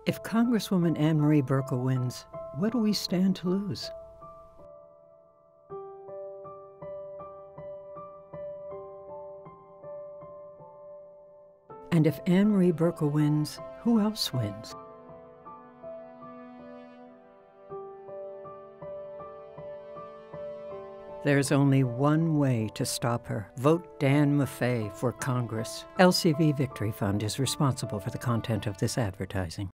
If Congresswoman Ann Marie Buerkle wins, what do we stand to lose? And if Ann Marie Buerkle wins, who else wins? There's only one way to stop her. Vote Dan Maffei for Congress. LCV Victory Fund is responsible for the content of this advertising.